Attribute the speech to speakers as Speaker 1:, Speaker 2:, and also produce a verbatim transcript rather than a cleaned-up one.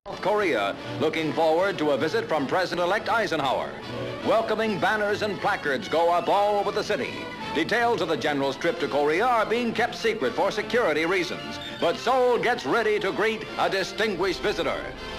Speaker 1: South Korea, looking forward to a visit from President-elect Eisenhower. Welcoming banners and placards go up all over the city. Details of the general's trip to Korea are being kept secret for security reasons, but Seoul gets ready to greet a distinguished visitor.